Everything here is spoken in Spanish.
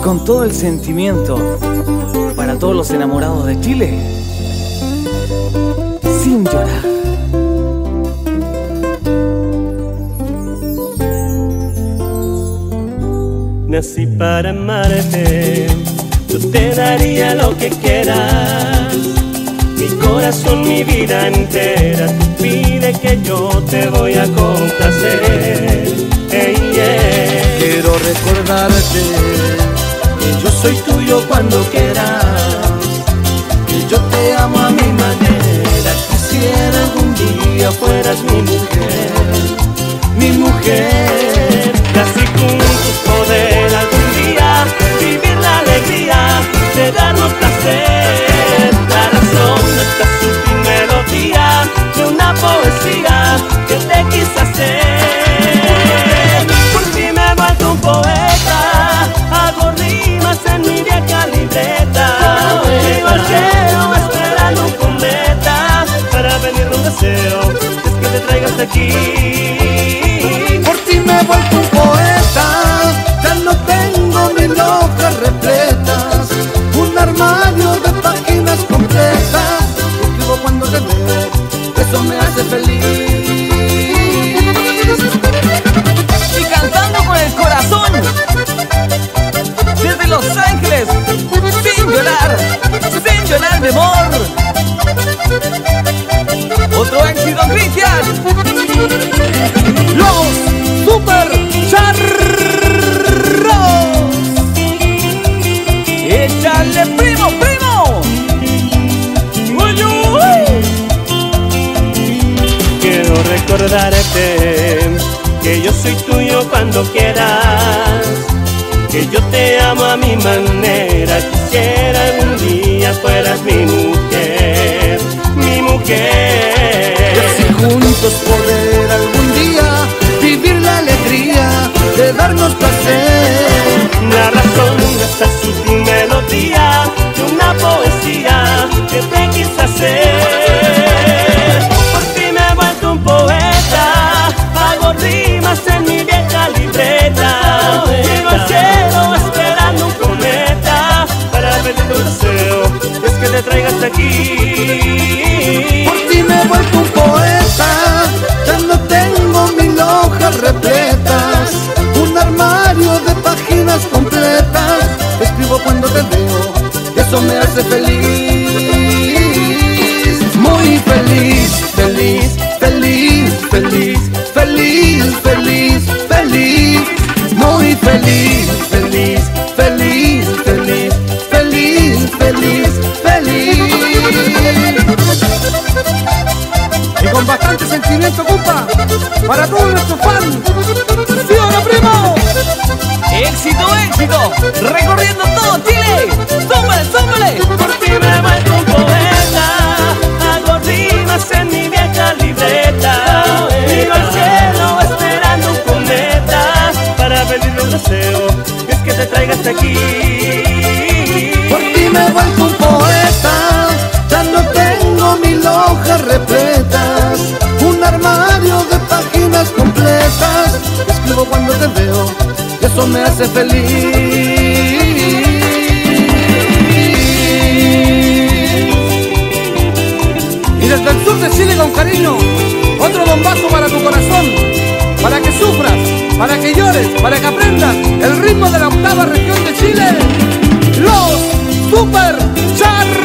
con todo el sentimiento para todos los enamorados de Chile, Sin Llorar. Nací para amarte, yo te daría lo que quieras. Mi corazón, mi vida entera, tú pide que yo te voy a complacer. Hey, yeah. Quiero recordarte que yo soy tuyo cuando quieras, que yo te amo a mi manera. Quisiera algún día fueras mi mujer, mi mujer. Casi juntos poder algún día vivir la alegría de darnos placer. La razón de esta sutil melodía de una poesía que te quise hacer. Por ti me he vuelto un poeta, hago rimas en mi vieja libreta. Vivo al cielo esperando un cometa para venir un deseo, es que te traigas hasta aquí. Por ti me he vuelto un poeta, ya no tengo mil hojas repletas, un armario de páginas completas. Escribo cuando te veo, eso me hace feliz. Y cantando con el corazón, desde Los Ángeles, sin llorar mi amor. Otro éxito, Cristian. Los Super Charros. Échale, primo, primo. Uy, uy. Quiero recordarte que yo soy tuyo cuando quieras, que yo te amo a mi manera. Quisiera algún día fueras mi mujer, mi mujer. Y así juntos poder algún día vivir la alegría de darnos placer. La razón de esta sutil melodía de una poesía que te quise hacer. Por ti me he vuelto un poeta, hago rimas en mi vieja libreta. Llego al cielo esperando un cometa para pedir tu deseo, es que te traigas hasta aquí. Por ti me he vuelto un poeta, ya no tengo mil hojas repletas, un armario de páginas completas. Escribo cuando te veo, eso me hace feliz. Muy feliz, feliz, feliz, feliz, feliz, feliz, feliz. Muy feliz, feliz, feliz, feliz, feliz, feliz, feliz. Y con bastante sentimiento, compa, para todos nuestros fans. ¡Sí o no, primo! Éxito, éxito, recorriendo todo Chile. ¡Súmale, súmale! Por ti me he vuelto un poeta, hago rimas en mi vieja libreta. Vivo al cielo esperando un cometa para pedirle un deseo, es que te traigas hasta aquí. Por ti me he vuelto un poeta, ya no tengo mil hojas repletas, un armario de páginas completas. Escribo cuando te veo, eso me hace feliz. Y desde el sur de Chile con cariño, otro bombazo para tu corazón, para que sufras, para que llores, para que aprendas el ritmo de la octava región de Chile. Los Super Charros.